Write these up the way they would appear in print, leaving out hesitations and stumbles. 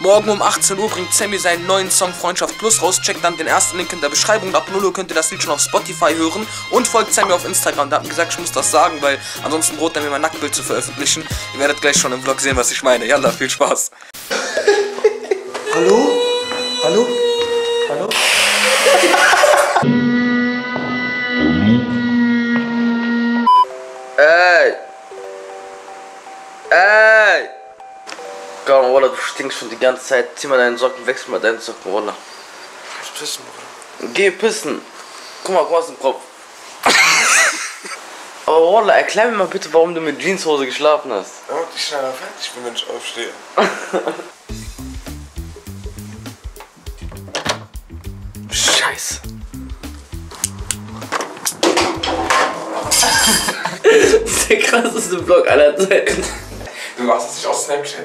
Morgen um 18 Uhr bringt Sammy seinen neuen Song Freundschaft Plus raus. Checkt dann den ersten Link in der Beschreibung. Ab 0 Uhr könnt ihr das Lied schon auf Spotify hören. Und folgt Sammy auf Instagram. Da hat mir gesagt, ich muss das sagen, weil ansonsten droht er mir mein Nacktbild zu veröffentlichen. Ihr werdet gleich schon im Vlog sehen, was ich meine. Yalla, viel Spaß. Hallo? Hallo? Hallo? Ey! Ey! Komm, Wallah, du stinkst schon die ganze Zeit. Zieh mal deine Socken, wechsel mal deine Socken, Wallah. Ich muss pissen, Bruder. Geh pissen. Guck mal, was ein Kopf. Aber Wallah, erklär mir mal bitte, warum du mit Jeanshose geschlafen hast. Damit ich schneller fertig bin, wenn ich aufstehe. Scheiße. Das ist der krasseste Vlog aller Zeiten. Du machst es nicht aus Snapchat.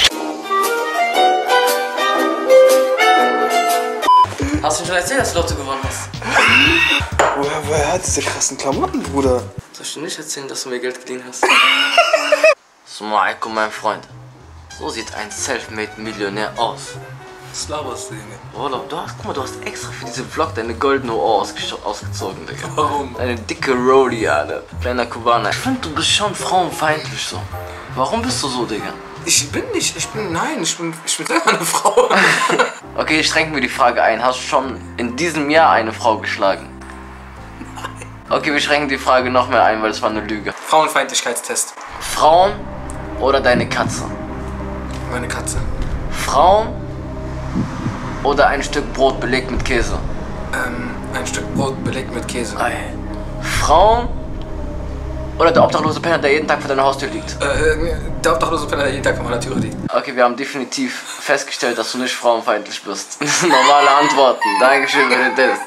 Hast du mir schon erzählt, dass du Lotto gewonnen hast? Woher hat diese krassen Klamotten, Bruder? Soll ich dir nicht erzählen, dass du mir Geld geliehen hast? Assalamualaikum, mein Freund. So sieht ein Selfmade-Millionär aus. Was laberst du, Junge? Wallah, guck mal, du hast extra für diesen Vlog deine goldene Ohr ausgezogen, Digga. Warum? Deine dicke Rolli, Alter. Kleiner Kubaner. Ich finde, du bist schon frauenfeindlich so. Warum bist du so, Digga? Ich bin selber eine Frau. Okay, ich schränke mir die Frage ein. Hast du schon in diesem Jahr eine Frau geschlagen? Nein. Okay, wir schränken die Frage noch mehr ein, weil es war eine Lüge. Frauenfeindlichkeitstest. Frauen oder deine Katze? Meine Katze. Frauen oder ein Stück Brot belegt mit Käse? Ein Stück Brot belegt mit Käse. Ei. Frauen oder der obdachlose Penner, der jeden Tag vor deiner Haustür liegt? Der obdachlose Penner, der jeden Tag vor meiner Tür liegt. Okay, wir haben definitiv festgestellt, dass du nicht frauenfeindlich bist. Das sind normale Antworten. Dankeschön für den Test.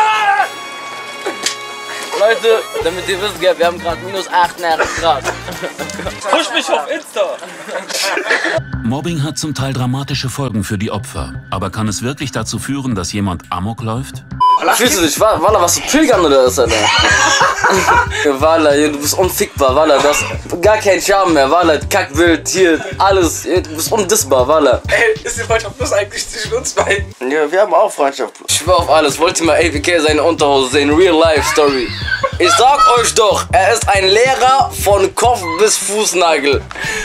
Leute, damit ihr wisst, wir haben gerade minus 38 Grad. Push mich auf Insta! Mobbing hat zum Teil dramatische Folgen für die Opfer. Aber kann es wirklich dazu führen, dass jemand Amok läuft? Fühlst du dich, Wallah, was du triggern oder was, Alter? Wallah, du bist unfickbar, Wallah, du hast gar keinen Charme mehr, Wallah, kackwild, hier, alles, du bist undissbar, Wallah. Ey, ist die Freundschaft plus eigentlich zwischen uns beiden? Ja, wir haben auch Freundschaft. Ich schwör auf alles, wollt ihr mal APK seine Unterhose sehen, Real Life Story. Ich sag euch doch, er ist ein Lehrer von Kopf bis Fußnagel.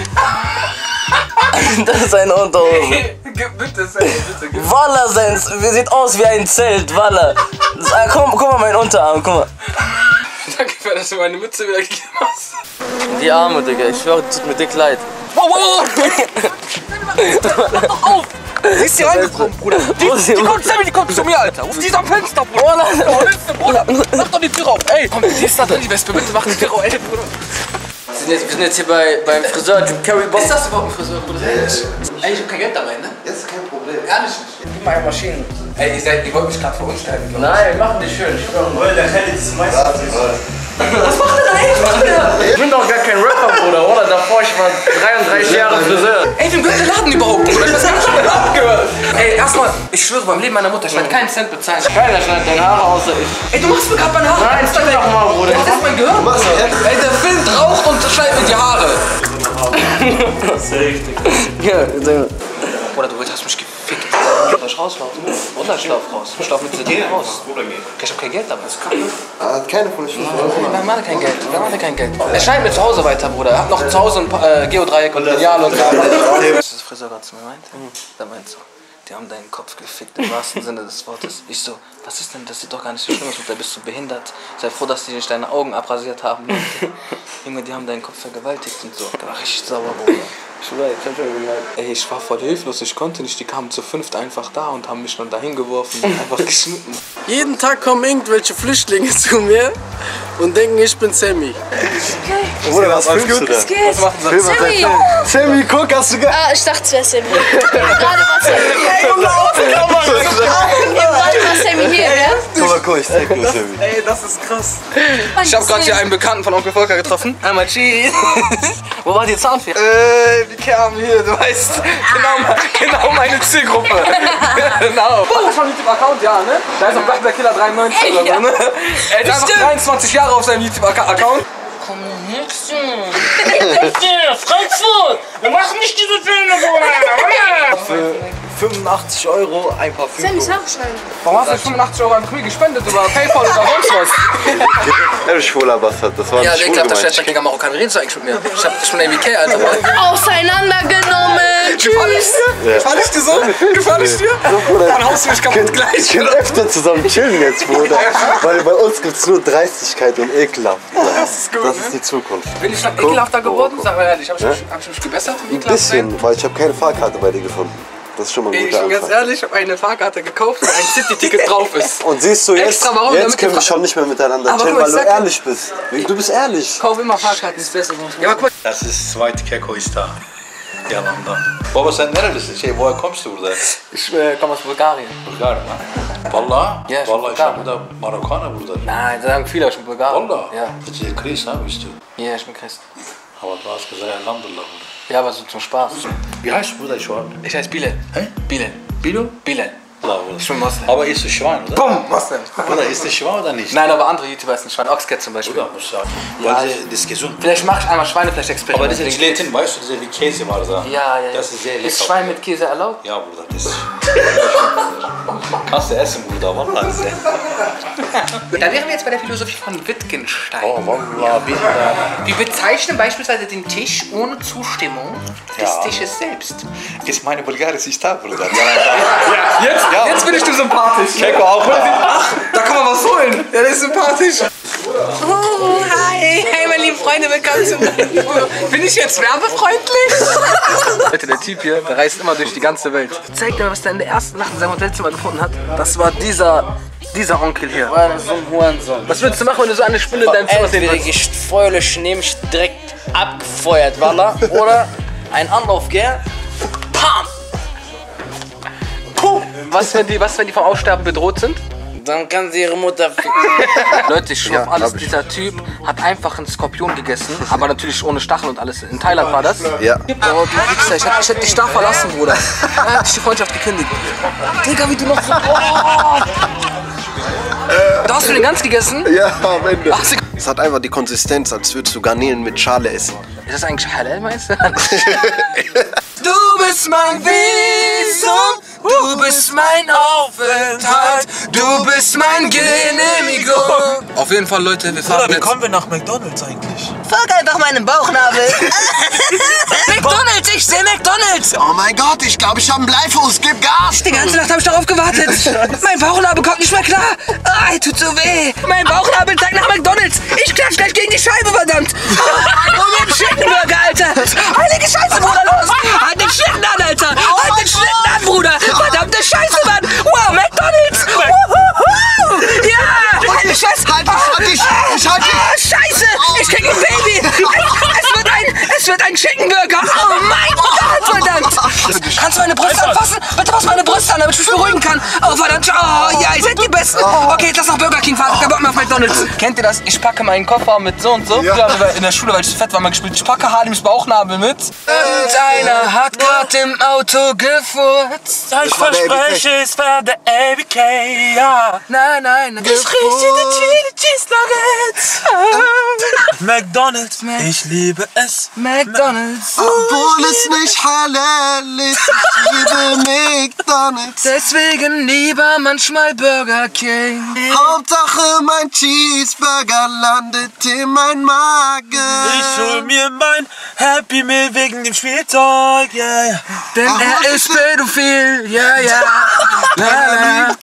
Das ist seine Unterhose. Bitte, bitte. Wallah, sieht aus wie ein Zelt, Wallah. Guck mal mein Unterarm, guck mal. Danke, dass du meine Mütze wieder gegeben hast. Die Arme, Digga, ich schwöre, tut mir dick leid. Wow! Mach doch auf! Sie ist hier reingekommen, Bruder. Die kommt zu mir, Alter. Auf diesem Fenster, Bruder. Bruder, mach doch die Tür auf. Ey, komm, die ist da drin, die Wespe. Bitte mach die Tür auf, ey, Bruder. Wir sind jetzt hier beim Friseur, Jim Carrey Bob. Ist das überhaupt ein Friseur, Bruder? Ey, ich hab kein Geld dabei, ne? Das ist kein Problem. Ehrlich nicht. Gib mal Maschinen. Ey, ihr wollt mich gerade verunstalten, glaub ich. Nein, wir machen dich schön, ich schwöre mal. Der Khalid ist meistens. Was macht der da eigentlich? Ich bin doch gar kein Rapper, Bruder, oder? Davor, ich war 33 Jahre Friseur. Ey, wem gehört der Laden überhaupt, Bruder? Ich weiß gar nicht, wer abgehört. Ey, erstmal, ich schwöre beim Leben meiner Mutter, ich werde keinen Cent bezahlen. Keiner schneidet deine Haare außer ich. Ey, du machst mir gerade meine Haare. Nein, stell doch mal, Bruder. Das ist mein Gehirn. Ey, der filmt, raucht und schneidet mir die Haare. Das ist richtig. Ja, Bruder, du hast mich gefickt. Soll ich rauslaufen? Oder ich lauf raus? Ich lauf mit dieser Ding raus. Ich hab kein Geld dabei. Hat keine von euch 5 Euro. Wir haben kein Geld. Wir haben kein Geld. Er schreibt mir zu Hause weiter, Bruder. Er hat noch zu Hause ein Geodreieck und Lineal und Kram. Das ist Friseur gerade zu mir meinte. Der meint so, die haben deinen Kopf gefickt, im wahrsten Sinne des Wortes. Ich so, was ist denn, das sieht doch gar nicht so schlimm aus, da bist du behindert. Sei froh, dass die nicht deine Augen abrasiert haben. Junge, die haben deinen Kopf vergewaltigt und so. Da war ich sauer, Bruder. Ey, ich war voll hilflos, ich konnte nicht, die kamen zu 5 einfach da und haben mich dann dahin geworfen und einfach geschnitten. Jeden Tag kommen irgendwelche Flüchtlinge zu mir und denken, ich bin Sammy. Bruder, was filmst du da? Was macht das? Sammy! Sammy, guck, hast du Ah, ich dachte, es wäre Sammy. Gerade war Sammy. Gerade war Sammy hier, ja? Guck, ich zeig dir Sammy. Ey, das ist krass. Ich hab gerade hier einen Bekannten von Onkel Volker getroffen. Einmal Cheese. Wo war die Zahnfee? Die Kerben hier, du weißt. Genau meine Zielgruppe. Genau. Oh, das war ein YouTube-Account, ja, ne? Da ist auch Black Killer 93 oder so, ne? Er ist einfach 23 Jahre auf seinem YouTube-Account. komm nix, Frankfurt! Wir machen nicht diese Filme, Bruder! Für 85 € ein Parfüm. Sammy, sag schnell. Warum hast du 85 € an Kühl gespendet über Paypal oder sonst was? Ehrlich, schwuler Bastard, das war Ja, nicht der schwul klappt das gemeint. schlecht gegen Marokkaner. Redest du eigentlich mit mir? Ich hab schon ABK, Alter. Auseinandergenommen. Tschüss. Gefall ich dir so? Gefall ich dir? Dann haust du mich kaputt gleich. Wir können öfter zusammen chillen jetzt, Bruder. Weil bei uns gibt's nur Dreistigkeit und Ekelhaft. Das ist gut, Das ist die Zukunft. Bin ich schon ekelhafter geworden? Sag mal ehrlich, hab ich mich gebessert? Ein bisschen, weil ich habe keine Fahrkarte bei dir gefunden. Das ist schon mal ein Ich guter bin ganz Anfang. ehrlich, ich habe eine Fahrkarte gekauft, wo ein City-Ticket drauf ist. Und siehst du, jetzt, Extra, warum? jetzt Damit können wir die schon nicht mehr miteinander Aber chillen, guck mal, weil du ich sag- ehrlich bist. Du bist ehrlich. Kauf immer Fahrkarten, ist besser. Ja, aber guck mal. Das ist zweite Keko ist da. Yanında. Baba sen nerelisin? Woher kommst du burada? Ich komme aus Bulgarien. Bulgar mı? Vallahi. Ja, ich Vallahi Bulgar. ich burada Marokkaner burada. Nein, da sagen viele, ich bin Bulgarien. Vallahi. Ja. Das ist Christ, ne? Bist du? Ja, ich bin Christ. Aber du hast gesagt, Alhamdulillah. Ja, aber so zum Spaß. Wie heißt du Bruder schon? Ich heiße Bilal. Hä? Bilal. Bilo? Bilal. Allah, Ich bin Moslem. Aber ist du Schwein, oder? Bumm, Moslem. Bruder, ist du Schwein oder nicht? Nein, aber andere YouTuber sind Schwein. Oxcat zum Beispiel. Bruder, muss ich sagen. Ja, Weil das ist gesund. Vielleicht mache ich einmal Schweinefleisch-Experiment. Aber diese Gelatin, weißt du, diese wie Käse war da. Ja, ja. Das ist sehr lecker. Ist Schwein mit Käse erlaubt? Ja, Bruder, das ist... Kannst du essen, Bruder, Wallah. Da wären wir jetzt bei der Philosophie von Wittgenstein. Oh, Wallah, bitte. Wir bezeichnen beispielsweise den Tisch ohne Zustimmung des Ja. Tisches selbst. Ist meine Bulgarische ist da, Bruder. Jetzt bin ich dir sympathisch. Keko auch. Ach, da kann man was holen. Ja, der ist sympathisch. Oh, hi. Hey, meine lieben Freunde, willkommen zu meinem. Bin ich jetzt werbefreundlich? Leute, der Typ hier, der reist immer durch die ganze Welt. Zeig mir, was der in der ersten Nacht in seinem Hotelzimmer gefunden hat. Das war dieser Onkel hier. So ein Hurensohn. Was würdest du machen, wenn du so eine Spinne in deinem Zimmer sehen Entweder würdest? ich feuere nehme ich direkt abgefeuert, Walla, oder ein Anlauf, gell? Pam! Puh. Was, wenn die vom Aussterben bedroht sind? Dann kann sie ihre Mutter ficken. Leute, ich schwör auf alles, dieser Typ hat einfach einen Skorpion gegessen, aber natürlich ohne Stachel und alles. In Thailand war das. Ja. Oh, du Wichser, ich hätte dich da verlassen, Bruder. Er hat dich die Freundschaft gekündigt. Digga, wie du noch so... Oh. Da hast du den ganz gegessen? Ja, am Ende. Ach, ist Es hat einfach die Konsistenz, als würdest du Garnelen mit Schale essen. das eigentlich halal, meinst du? Du bist mein Visum, du bist mein Aufenthalt, du bist mein Genehmigung. Auf jeden Fall, Leute, wir fahren jetzt... wir nach McDonald's eigentlich? Folg einfach meinem Bauchnabel. McDonald's, ich sehe McDonald's. Oh mein Gott, ich glaube, ich habe einen Bleifuß. Gib Gas! Die ganze Nacht habe ich darauf gewartet. Mein Bauchnabel kommt nicht mehr klar. Ah, er tut so weh. Mein Bauchnabel zeigt nach McDonald's. Ich klatsch gleich gegen die Scheibe, verdammt. Und den Chickenburger, Alter. Heilige Scheiße, Bruder, los. Halt den Schlitten an, Alter. Halt den Schlitten an, Bruder. Verdammte Scheiße, Mann. Wow, McDonald's. Wuhu. Ja. Heilige Scheiße. Halt dich, ich halt dich. Ah, Scheiße. Ich krieg ein Baby. Es wird ein Chickenburger. Oh mein Gott, verdammt. Kannst du meine Brüste anfassen? Bitte fass meine Brüste an, damit ich mich beruhigen kann. Oh, verdammt. Oh, ja, ihr seid die Besten. Okay, jetzt lass noch Burger King fahren. Ich hab Bock mehr auf McDonald's. Kennt ihr das? Ich packe meinen Koffer mit so und so. Früher haben wir in der Schule, weil ich so fett war, mal gespielt. Ich packe Halims Bauchnabel mit. Irgendeiner hat gerade im Auto gefurzt. Ich verspreche, es war der ABK, ja. Nein. Ich rieche die Chili Cheese Nuggets. McDonald's, ich liebe es. McDonald's. Obwohl es nicht halal ist, ich liebe McDonald's. Deswegen lieber manchmal Burger King. Hauptsache mein Cheeseburger landet in mein Magen. Ich hol mir mein Happy Meal wegen dem Spielzeug, yeah. Denn er ist pädophil, ja. Er liebt